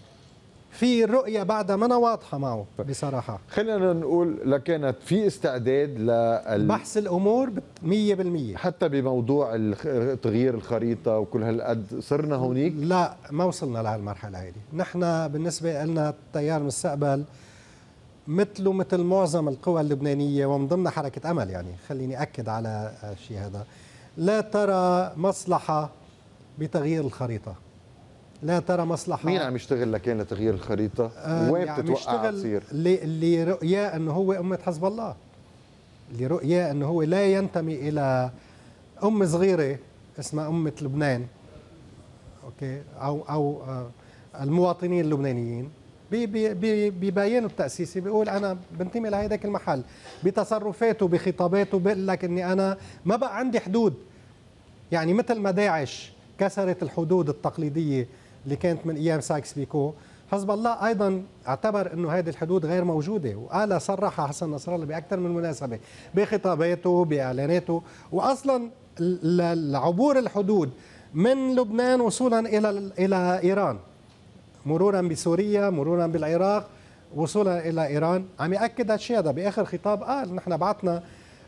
في الرؤية بعدها ما واضحة معه بصراحة. خلينا نقول لكانت في استعداد ل بحث الأمور مية بالمية، حتى بموضوع تغيير الخريطة وكل هالقد صرنا هونيك؟ لا ما وصلنا لهالمرحلة هذه. نحن بالنسبة لنا تيار المستقبل مثله مثل معظم القوى اللبنانية ومن ضمن حركة أمل، يعني خليني أكد على الشيء هذا، لا ترى مصلحة بتغيير الخريطة، لا ترى مصلحة. مين عم يشتغل لكان لتغيير الخريطة؟ آه وين يعني بتتوقع تصير؟ اللي, اللي رؤياه انه هو أمة حزب الله، اللي رؤياه انه هو لا ينتمي الى أم صغيرة اسمها أمة لبنان، اوكي، او او آه المواطنين اللبنانيين ببيانه التأسيسي بيقول انا بنتمي لهيداك المحل، بتصرفاته بخطاباته بيقول لك اني انا ما بقى عندي حدود، يعني مثل ما داعش كسرت الحدود التقليدية اللي كانت من ايام سايكس بيكو، حزب الله ايضا اعتبر انه هذه الحدود غير موجوده، وقال صرح حسن نصر الله باكثر من مناسبه بخطاباته باعلاناته، واصلا العبور الحدود من لبنان وصولا الى الى ايران، مرورا بسوريا، مرورا بالعراق، وصولا الى ايران، عم ياكد هالشيء هذا باخر خطاب. قال نحن بعثنا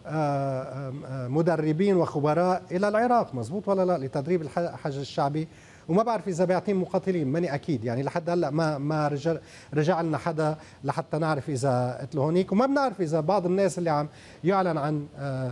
مدربين وخبراء الى العراق، مزبوط ولا لا، لتدريب الحج الشعبي، وما بعرف اذا بيعطين مقاتلين، ماني اكيد، يعني لحد هلا ما ما رجع, رجع لنا حدا لحتى نعرف اذا قتلوا هونيك، وما بنعرف اذا بعض الناس اللي عم يعلن عن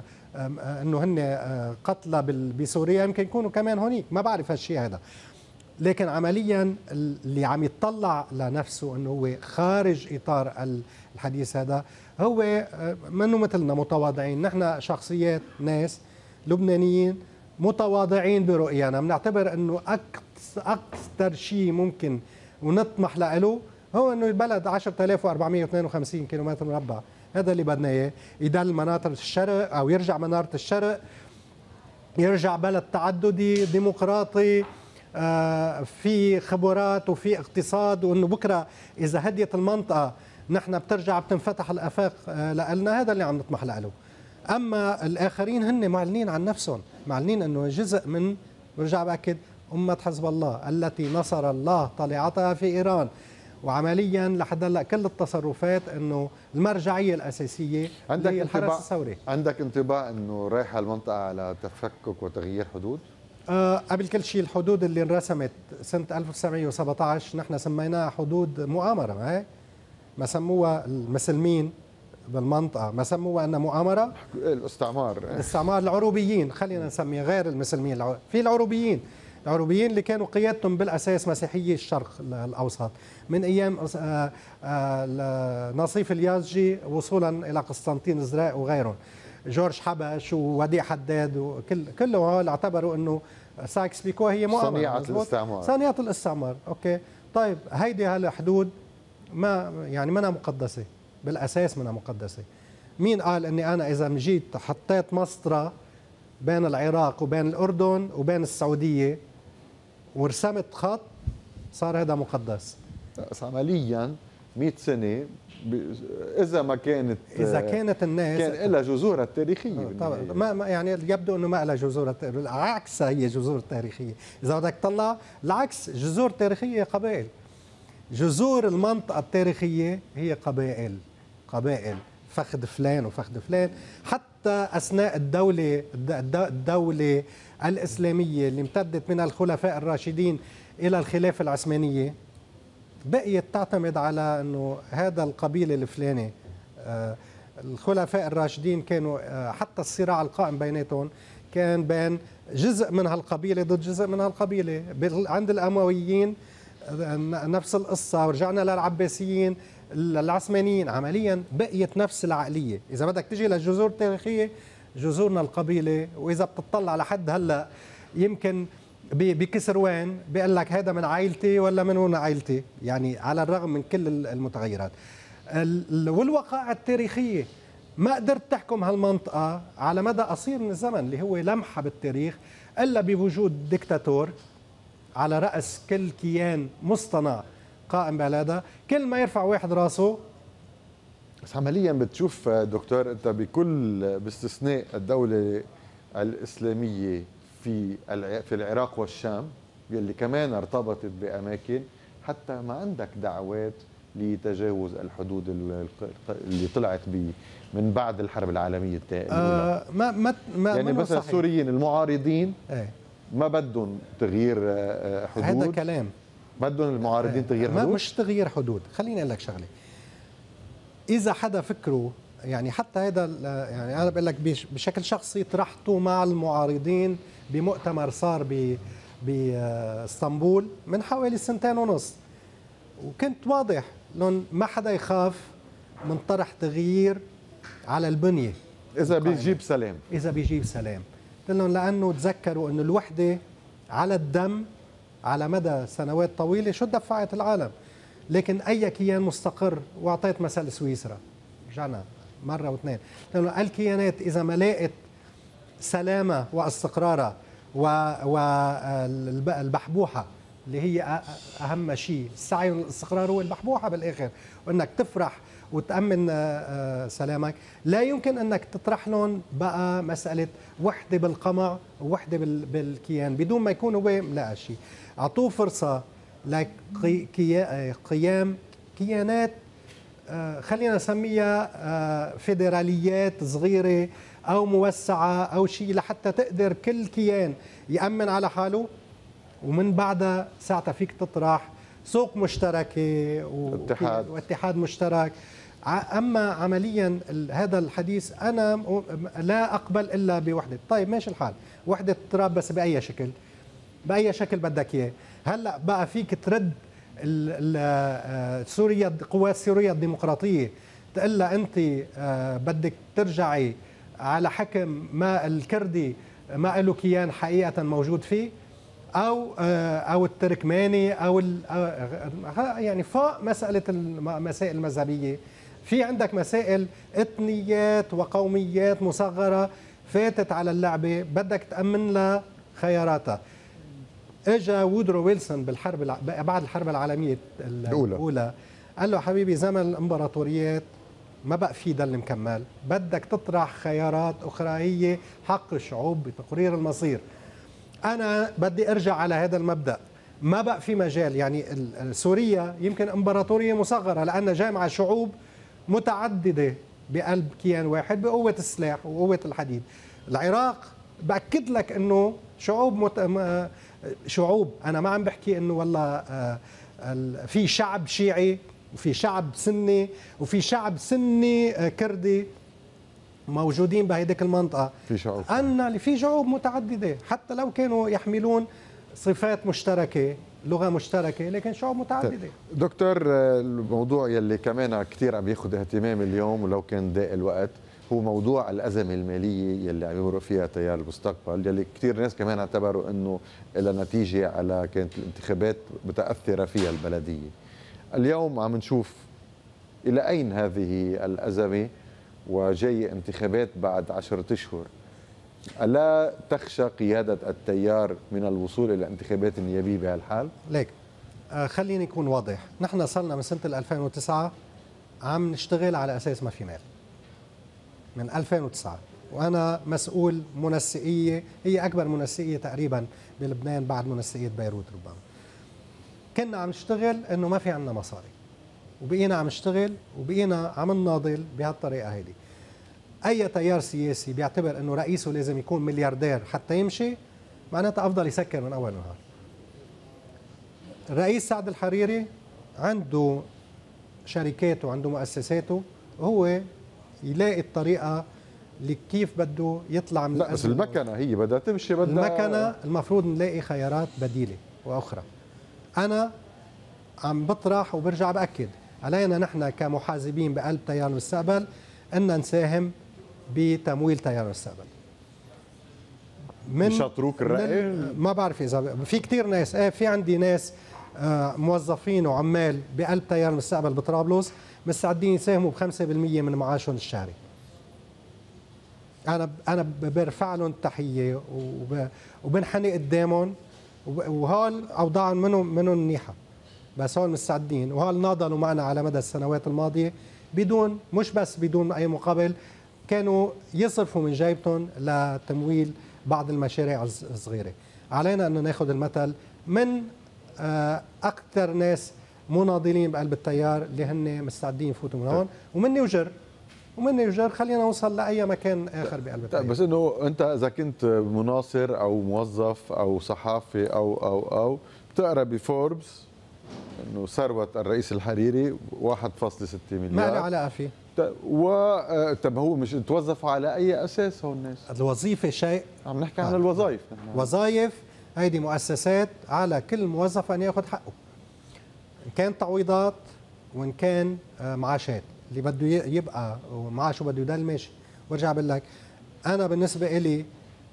انه هن قتلى بسوريا يمكن يكونوا كمان هونيك، ما بعرف هالشيء هذا. لكن عمليا اللي عم يتطلع لنفسه انه هو خارج اطار الحديث هذا هو منه مثلنا متواضعين. نحن شخصيات ناس لبنانيين متواضعين برؤيانا، بنعتبر انه اكثر شيء ممكن ونطمح له هو انه البلد عشرة آلاف وأربعمئة واثنين وخمسين كيلومتر مربع، هذا اللي بدنا اياه، يضل مناطق الشرق او يرجع منارة الشرق، يرجع بلد تعددي ديمقراطي في خبرات وفي اقتصاد، وانه بكره اذا هديت المنطقه نحن بترجع بتنفتح الافاق لنا، هذا اللي عم نطمح له. اما الاخرين هن معلنين عن نفسهم، معلنين انه جزء من، برجع باكد، امه حزب الله التي نصر الله طليعتها في ايران. وعمليا لحد هلا كل التصرفات انه المرجعيه الاساسيه هي الحرس الثوري. عندك انطباع انه رايحه المنطقه على تفكك وتغيير حدود؟ أه قبل كل شيء الحدود اللي انرسمت سنه ألف وتسعمئة وسبعة عشر نحن سميناها حدود مؤامره، هي ما سموها المسلمين بالمنطقه، ما سموها انها مؤامره، الاستعمار الاستعمار العروبيين، خلينا نسميه غير المسلمين، في العروبيين العروبيين اللي كانوا قيادتهم بالاساس مسيحيي الشرق الاوسط من ايام نصيف اليازجي وصولا الى قسطنطين الزرق وغيرهم، جورج حبش ووديع حداد وكل كلهم هول اعتبروا انه سايكس بيكو هي مؤامره، صنيعه الاستعمار، صنيعه الاستعمار. اوكي طيب هيدي هالحدود ما يعني منها مقدسه بالاساس، منها مقدسه. مين قال اني انا اذا جيت حطيت مسطره بين العراق وبين الاردن وبين السعوديه ورسمت خط صار هذا مقدس؟ بس عمليا مئة سنه اذا ما كانت اذا كانت الناس كان لها جذورها التاريخيه طبعا ما ما يعني يبدو انه ما لها جذور، العكس هي جذور تاريخيه. اذا بدك تطلع العكس، جذور تاريخيه قبائل، جذور المنطقه التاريخيه هي قبائل، قبائل فخذ فلان وفخذ فلان. حتى اثناء الدوله الدوله الاسلاميه اللي امتدت من الخلفاء الراشدين الى الخلافه العثمانيه بقيت تعتمد على انه هذا القبيله الفلاني. الخلفاء الراشدين كانوا حتى الصراع القائم بيناتهم كان بين جزء من هالقبيله ضد جزء من هالقبيله. عند الامويين نفس القصه، ورجعنا للعباسيين العثمانيين، عمليا بقيت نفس العقليه. اذا بدك تجي للجذور التاريخيه جذورنا القبيله، واذا بتطلع لحد هلا يمكن بكسروان بيقول لك هذا من عائلتي ولا من وين عائلتي، يعني على الرغم من كل المتغيرات. والوقائع التاريخية ما قدرت تحكم هالمنطقة على مدى قصير من الزمن اللي هو لمحة بالتاريخ إلا بوجود ديكتاتور على رأس كل كيان مصطنع قائم بلادها. كل ما يرفع واحد راسه. بس عمليا بتشوف دكتور انت بكل باستثناء الدولة الإسلامية في في العراق والشام اللي كمان ارتبطت بأماكن، حتى ما عندك دعوات لتجاوز الحدود اللي طلعت بي من بعد الحرب العالمية الثانية. آه ما ما ما يعني مثلا السوريين المعارضين ايه؟ ما بدهم تغيير حدود. هذا كلام بدهم المعارضين ايه؟ تغيير حدود؟ ما مش تغيير حدود. خليني اقول لك شغله، اذا حدا فكره يعني حتى هذا يعني انا بقول لك بشكل شخصي طرحته مع المعارضين بمؤتمر صار ب باسطنبول من حوالي سنتين ونص، وكنت واضح لأن ما حدا يخاف من طرح تغيير على البنية إذا بيجيب سلام. إذا بيجيب سلام قلت لهم لأنه تذكروا أنه الوحدة على الدم على مدى سنوات طويلة شو دفعت العالم، لكن أي كيان مستقر، وأعطيت مثل سويسرا رجعنا مرة واثنين، قلت لهم الكيانات إذا ما لقت سلامة واستقرارها والبحبوحة اللي هي أهم شيء، السعي والاستقرار هو البحبوحة بالآخر، وأنك تفرح وتأمن سلامك، لا يمكن أنك تطرح لهم بقى مسألة وحدة بالقمع ووحدة بالكيان بدون ما يكونوا لا شيء. أعطوه فرصة لقيام كيانات خلينا نسميها فيدراليات صغيرة أو موسعة أو شيء لحتى تقدر كل كيان يأمن على حاله، ومن بعدها ساعتها فيك تطرح سوق مشتركة واتحاد, واتحاد مشترك. أما عمليا هذا الحديث أنا لا أقبل إلا بوحدة. طيب ماشي الحال، وحدة التراب بس بأي شكل، بأي شكل بدك إياه، هلا بقى فيك ترد سوريا، القوات السوريه الديمقراطيه، تقول لها انت بدك ترجعي على حكم ما الكردي ما له كيان حقيقه موجود فيه، او او التركماني او يعني فوق مساله المسائل المذهبيه، في عندك مسائل اثنيات وقوميات مصغره فاتت على اللعبه بدك تامن لها خياراتها. اجا وودرو ويلسون بالحرب الع... بعد الحرب العالميه الاولى, الأولى. قال له حبيبي زمن الامبراطوريات ما بقى في دل مكمل، بدك تطرح خيارات اخرى هي حق الشعوب بتقرير المصير. انا بدي ارجع على هذا المبدا، ما بقى في مجال. يعني سوريا يمكن امبراطوريه مصغره لان جامعه شعوب متعدده بقلب كيان واحد بقوه السلاح وقوه الحديد. العراق باكد لك انه شعوب مت... شعوب، انا ما عم بحكي انه والله في شعب شيعي وفي شعب سني وفي شعب سني كردي موجودين بهيديك المنطقه، في شعوب ان في شعوب متعدده حتى لو كانوا يحملون صفات مشتركه، لغه مشتركه، لكن شعوب متعدده. دكتور، الموضوع يلي كمان كثير عم ياخذ اهتمام اليوم ولو كان ضاق الوقت هو موضوع الأزمة المالية يلي عم يمرق فيها تيار المستقبل، يلي كثير ناس كمان اعتبروا انه لها نتيجة على كانت الانتخابات متأثرة فيها البلدية. اليوم عم نشوف إلى أين هذه الأزمة وجاي انتخابات بعد عشرة أشهر. ألا تخشى قيادة التيار من الوصول إلى انتخابات نيابية بهالحال؟ ليك آه خليني أكون واضح، نحن صلنا من سنة ألفين وتسعة عم نشتغل على أساس ما في مال من ألفين وتسعة، وأنا مسؤول منسقية هي أكبر منسقية تقريبا بلبنان بعد منسقية بيروت ربما. كنا عم نشتغل إنه ما في عنا مصاري، وبقينا عم نشتغل وبقينا عم نناضل بهالطريقة هيدي. أي تيار سياسي بيعتبر إنه رئيسه لازم يكون ملياردير حتى يمشي، معناتها أفضل يسكر من أول نهار. الرئيس سعد الحريري عنده شركاته وعنده مؤسساته، وهو يلاقي الطريقة اللي كيف بده يطلع من لا بس المكنة هي بدها تمشي، بدها المكنة المفروض نلاقي خيارات بديلة وأخرى. أنا عم بطرح وبرجع بأكد علينا نحن كمحاسبين بقلب تيار المستقبل أن نساهم بتمويل تيار المستقبل. من شاطروك الرأي؟ ما بعرف إذا في كتير ناس، ايه في عندي ناس موظفين وعمال بقلب تيار المستقبل بطرابلس مستعدين يساهموا ب خمسة بالمئة من معاشهم الشهري. انا انا برفع لهم تحيه وبنحني قدامهم، وهول اوضاعهم منهم منهم منيحه، بس هول مستعدين، وهول ناضلوا معنا على مدى السنوات الماضيه بدون، مش بس بدون اي مقابل، كانوا يصرفوا من جيبتهم لتمويل بعض المشاريع الصغيره. علينا انه ناخذ المثل من اكثر ناس مناضلين بقلب التيار اللي هن مستعدين يفوتوا من هون، ومني وجر ومني وجر خلينا نوصل لاي مكان اخر بقلب التيار. بس انه انت اذا كنت مناصر او موظف او صحافي او او او بتقرا بفوربس انه ثروه الرئيس الحريري واحد فاصلة ستة مليار، ما لي علاقه فيه. و طب هو مش توظفوا على اي اساس هون الناس؟ الوظيفه شيء، عم نحكي عن الوظائف. وظائف هيدي مؤسسات، على كل موظف ان ياخذ حقه، ان كان تعويضات وان كان معاشات. اللي بده يبقى معاشه بده يضل ماشي. وارجع بقول لك انا بالنسبه لي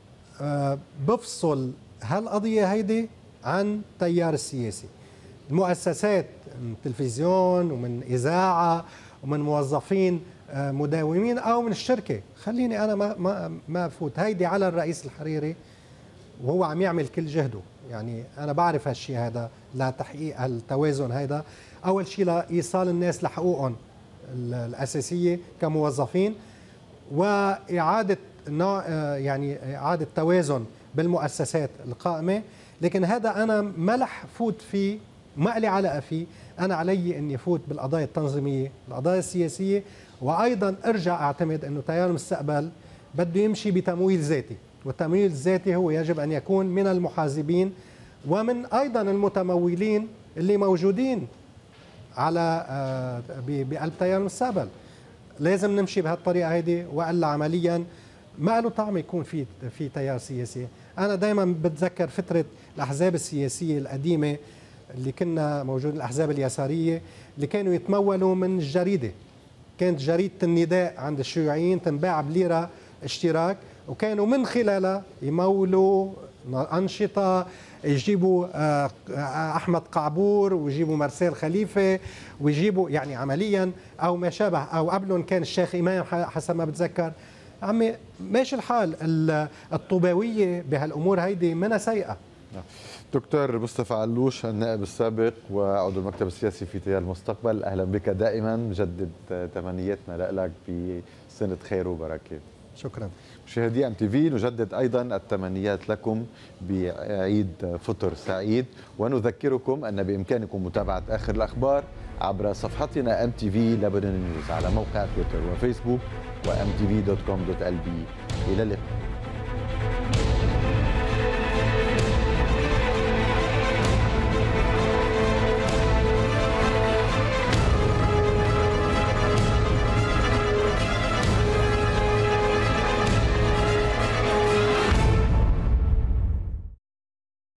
بفصل هالقضيه هيدي عن التيار السياسي. المؤسسات من تلفزيون ومن اذاعه ومن موظفين مداومين او من الشركه، خليني انا ما ما ما افوت. هيدي على الرئيس الحريري وهو عم يعمل كل جهده. يعني انا بعرف هالشيء هذا لتحقيق التوازن هذا، اول شيء لايصال الناس لحقوقهم الاساسيه كموظفين، واعاده يعني اعاده توازن بالمؤسسات القائمه. لكن هذا انا ما رح فوت فيه، ما لي علاقه فيه. انا علي اني افوت بالقضايا التنظيميه، القضايا السياسيه، وايضا ارجع اعتمد انه تيار المستقبل بده يمشي بتمويل ذاتي، والتمويل الذاتي هو يجب ان يكون من المحاسبين ومن ايضا المتمولين اللي موجودين على بقلب تيار المستقبل. لازم نمشي بهالطريقه هيدي، والا عمليا ما له طعم يكون في في تيار سياسي. انا دائما بتذكر فتره الاحزاب السياسيه القديمه اللي كنا موجود، الاحزاب اليساريه اللي كانوا يتمولوا من الجريده. كانت جريده النداء عند الشيوعيين تنباع بليره اشتراك، وكانوا من خلالها يمولوا انشطه، يجيبوا احمد قعبور ويجيبوا مرسال خليفه ويجيبوا يعني عمليا او ما شابه، او قبلهم كان الشيخ امام حسب ما بتذكر. عمي ماشي الحال، الطوباويه بهالامور هيدي منها سيئه. دكتور مصطفى علوش، النائب السابق وعضو المكتب السياسي في تيار المستقبل، اهلا بك دائما، نجدد تمنياتنا لك بسنه خير وبركه. شكرا. مشاهدي ام تي في، نجدد ايضا التمنيات لكم بعيد فطر سعيد، ونذكركم ان بامكانكم متابعه اخر الاخبار عبر صفحتنا ام تي في لبنان نيوز على موقع تويتر وفيسبوك وام تي في دوت كوم دوت ال بي. الى اللقاء.